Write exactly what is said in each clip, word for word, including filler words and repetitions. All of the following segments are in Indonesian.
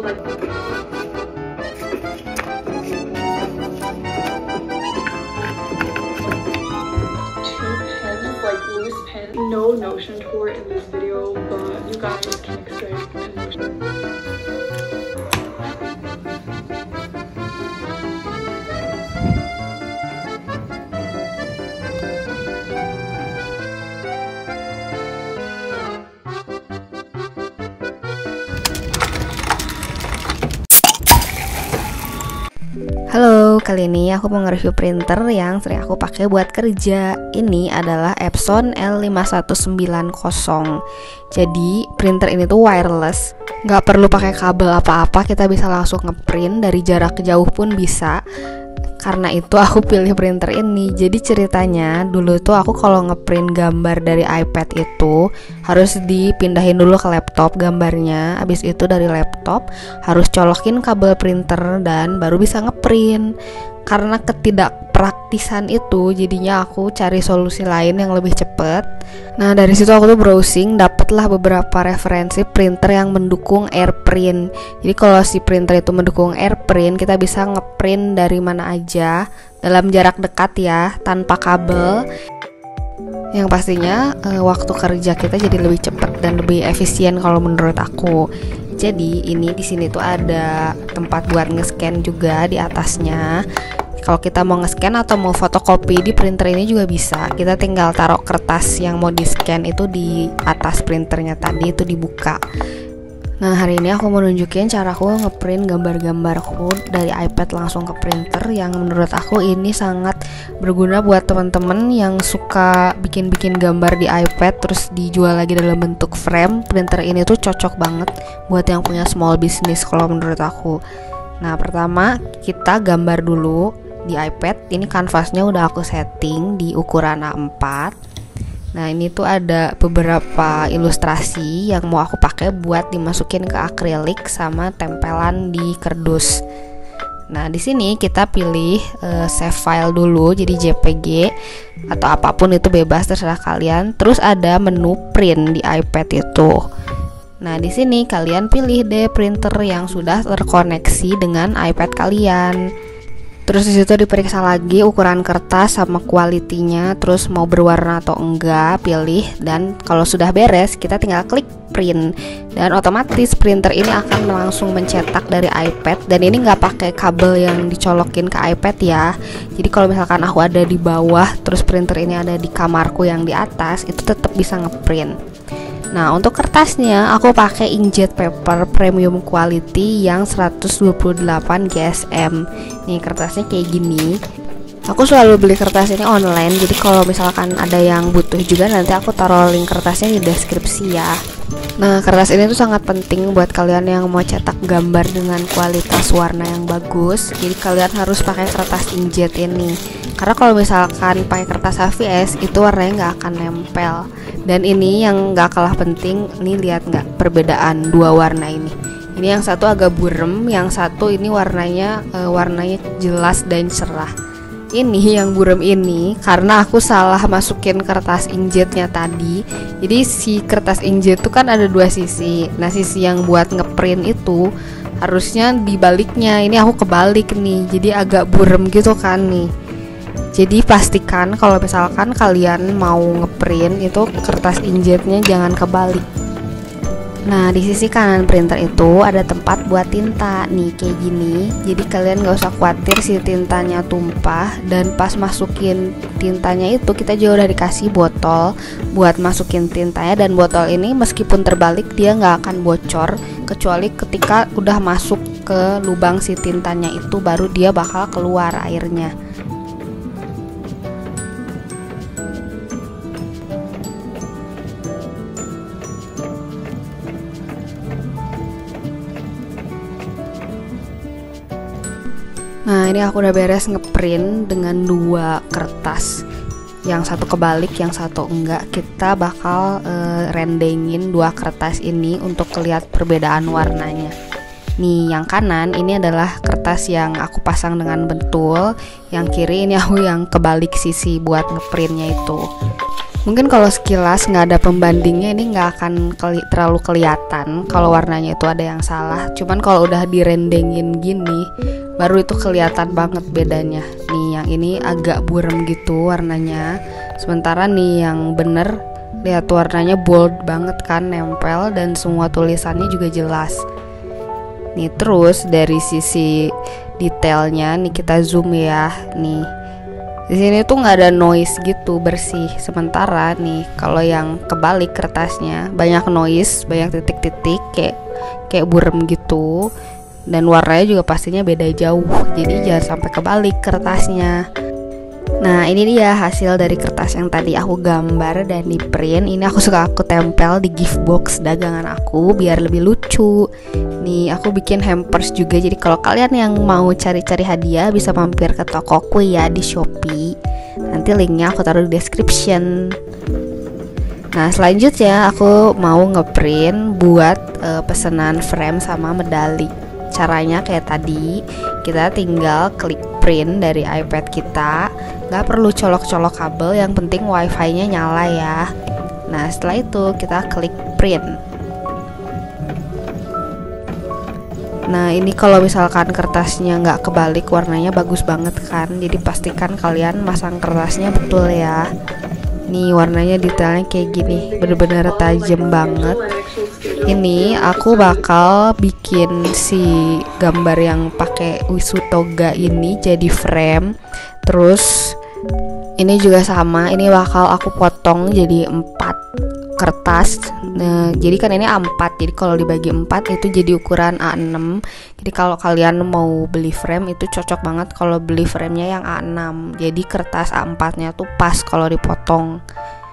like like loose pen. No Notion tour in this video, but you guys can expect a Notion. Halo, kali ini aku mau nge-review printer yang sering aku pakai buat kerja. Ini adalah Epson L lima satu sembilan nol. Jadi printer ini tuh wireless, nggak perlu pakai kabel apa-apa, kita bisa langsung ngeprint dari jarak jauh pun bisa. Karena itu aku pilih printer ini. Jadi ceritanya dulu tuh aku kalau ngeprint gambar dari iPad itu harus dipindahin dulu ke laptop gambarnya. Habis itu dari laptop harus colokin kabel printer dan baru bisa ngeprint. Karena ketidakpraktisan itu jadinya aku cari solusi lain yang lebih cepet. Nah dari situ aku tuh browsing, dapatlah beberapa referensi printer yang mendukung AirPrint. Jadi kalau si printer itu mendukung AirPrint, kita bisa ngeprint dari mana aja dalam jarak dekat ya, tanpa kabel. Yang pastinya e, waktu kerja kita jadi lebih cepat dan lebih efisien kalau menurut aku. Jadi ini di sini tuh ada tempat buat nge-scan juga di atasnya. Kalau kita mau nge-scan atau mau fotokopi di printer ini juga bisa. Kita tinggal taruh kertas yang mau di-scan itu di atas printernya tadi, itu dibuka. Nah hari ini aku mau nunjukin cara aku ngeprint gambar-gambarku dari iPad langsung ke printer, yang menurut aku ini sangat berguna buat teman-teman yang suka bikin-bikin gambar di iPad terus dijual lagi dalam bentuk frame. Printer ini tuh cocok banget buat yang punya small business kalau menurut aku. Nah pertama kita gambar dulu di iPad. Ini kanvasnya udah aku setting di ukuran A empat. Nah ini tuh ada beberapa ilustrasi yang mau aku pakai buat dimasukin ke akrilik sama tempelan di kardus. Nah di sini kita pilih uh, save file dulu, jadi J P G atau apapun itu bebas terserah kalian. Terus ada menu print di iPad itu. Nah di sini kalian pilih deh printer yang sudah terkoneksi dengan iPad kalian. Terus di situ diperiksa lagi ukuran kertas sama kualitinya, terus mau berwarna atau enggak, pilih, dan kalau sudah beres kita tinggal klik print dan otomatis printer ini akan langsung mencetak dari iPad. Dan ini nggak pakai kabel yang dicolokin ke iPad ya. Jadi kalau misalkan aku ada di bawah terus printer ini ada di kamarku yang di atas, itu tetap bisa ngeprint. Nah untuk kertasnya aku pakai inkjet paper premium quality yang seratus dua puluh delapan G S M. Nih kertasnya kayak gini. Aku selalu beli kertas ini online, jadi kalau misalkan ada yang butuh juga nanti aku taruh link kertasnya di deskripsi ya. Nah kertas ini tuh sangat penting buat kalian yang mau cetak gambar dengan kualitas warna yang bagus. Jadi kalian harus pakai kertas inkjet ini. Karena kalau misalkan pakai kertas H V S itu warnanya nggak akan nempel. Dan ini yang nggak kalah penting, nih lihat nggak perbedaan dua warna ini. Ini yang satu agak burem, yang satu ini warnanya e, warnanya jelas dan cerah. Ini yang burem ini karena aku salah masukin kertas inkjetnya tadi. Jadi si kertas inkjet itu kan ada dua sisi. Nah sisi yang buat ngeprint itu harusnya dibaliknya. Ini aku kebalik nih, jadi agak burem gitu kan nih. Jadi pastikan kalau misalkan kalian mau ngeprint itu kertas inkjetnya jangan kebalik. Nah di sisi kanan printer itu ada tempat buat tinta nih kayak gini. Jadi kalian gak usah khawatir si tintanya tumpah. Dan pas masukin tintanya itu kita juga udah dikasih botol buat masukin tintanya. Dan botol ini meskipun terbalik dia gak akan bocor, kecuali ketika udah masuk ke lubang si tintanya itu baru dia bakal keluar airnya. Nah ini aku udah beres ngeprint dengan dua kertas, yang satu kebalik, yang satu enggak. Kita bakal e, rendengin dua kertas ini untuk lihat perbedaan warnanya. Nih yang kanan ini adalah kertas yang aku pasang dengan betul, yang kiri ini aku yang kebalik sisi buat ngeprintnya itu. Mungkin kalau sekilas nggak ada pembandingnya ini nggak akan keli terlalu kelihatan kalau warnanya itu ada yang salah. Cuman kalau udah direndengin gini, baru itu kelihatan banget bedanya. Nih yang ini agak buram gitu warnanya, sementara nih yang bener lihat warnanya bold banget kan, nempel dan semua tulisannya juga jelas. Nih terus dari sisi detailnya nih kita zoom ya, nih. Di sini tuh nggak ada noise gitu, bersih. Sementara nih kalau yang kebalik kertasnya banyak noise, banyak titik-titik kayak kayak burem gitu. Dan warnanya juga pastinya beda jauh. Jadi jangan sampai kebalik kertasnya. Nah ini dia hasil dari kertas yang tadi aku gambar dan di print. Ini aku suka aku tempel di gift box dagangan aku biar lebih lucu. Nih aku bikin hampers juga. Jadi kalau kalian yang mau cari-cari hadiah bisa mampir ke tokoku ya di Shopee. Nanti linknya aku taruh di description. Nah selanjutnya aku mau ngeprint buat uh, pesanan frame sama medali. Caranya kayak tadi, kita tinggal klik print dari iPad kita, nggak perlu colok-colok kabel, yang penting wifi-nya nyala ya. Nah setelah itu kita klik print. Nah ini kalau misalkan kertasnya nggak kebalik, warnanya bagus banget kan, jadi pastikan kalian masang kertasnya betul ya. Nih warnanya detailnya kayak gini, bener-bener tajam banget. Ini aku bakal bikin si gambar yang pakai wisutoga ini jadi frame. Terus ini juga sama, ini bakal aku potong jadi empat kertas. Nah, jadi kan ini A empat, jadi kalau dibagi empat itu jadi ukuran A enam. Jadi kalau kalian mau beli frame itu cocok banget kalau beli framenya yang A enam. Jadi kertas A empat-nya tuh pas kalau dipotong.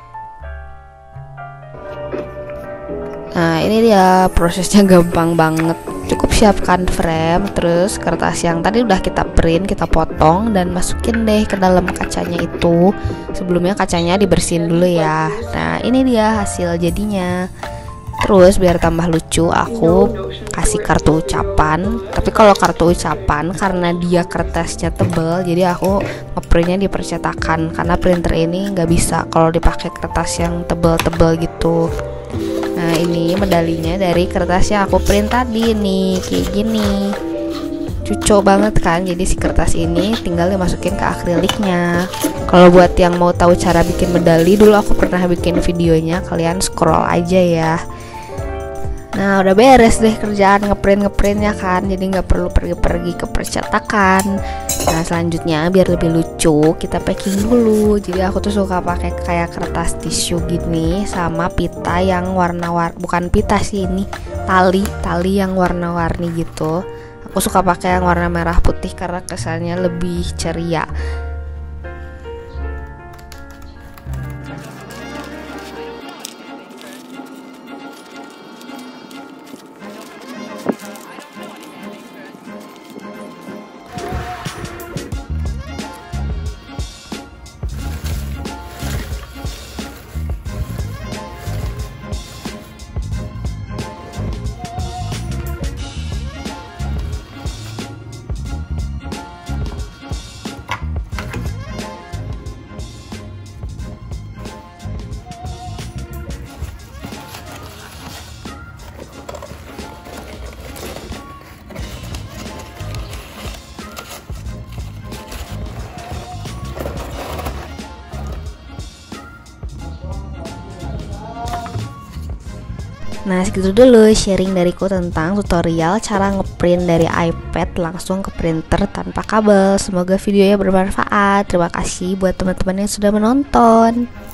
Nah ini dia prosesnya, gampang banget. Cukup siapkan frame, terus kertas yang tadi udah kita print, kita potong dan masukin deh ke dalam kacanya itu. Sebelumnya kacanya dibersihin dulu ya. Nah ini dia hasil jadinya. Terus biar tambah lucu aku kasih kartu ucapan. Tapi kalau kartu ucapan karena dia kertasnya tebel, jadi aku ngeprintnya di percetakan. Karena printer ini nggak bisa kalau dipakai kertas yang tebel-tebel gitu. Nah ini medalinya dari kertas yang aku print tadi nih, kayak gini. Cucok banget kan, jadi si kertas ini tinggal dimasukin ke akriliknya. Kalau buat yang mau tahu cara bikin medali, dulu aku pernah bikin videonya, kalian scroll aja ya. Nah udah beres deh kerjaan ngeprint-ngeprintnya kan, jadi nggak perlu pergi-pergi ke percetakan. Nah selanjutnya biar lebih lucu kita packing dulu. Jadi aku tuh suka pakai kayak kertas tisu gini sama pita yang warna-warni, bukan pita sih ini, tali tali yang warna-warni gitu. Aku suka pakai yang warna merah putih karena kesannya lebih ceria. Nah segitu dulu sharing dariku tentang tutorial cara ngeprint dari iPad langsung ke printer tanpa kabel. Semoga videonya bermanfaat. Terima kasih buat teman-teman yang sudah menonton.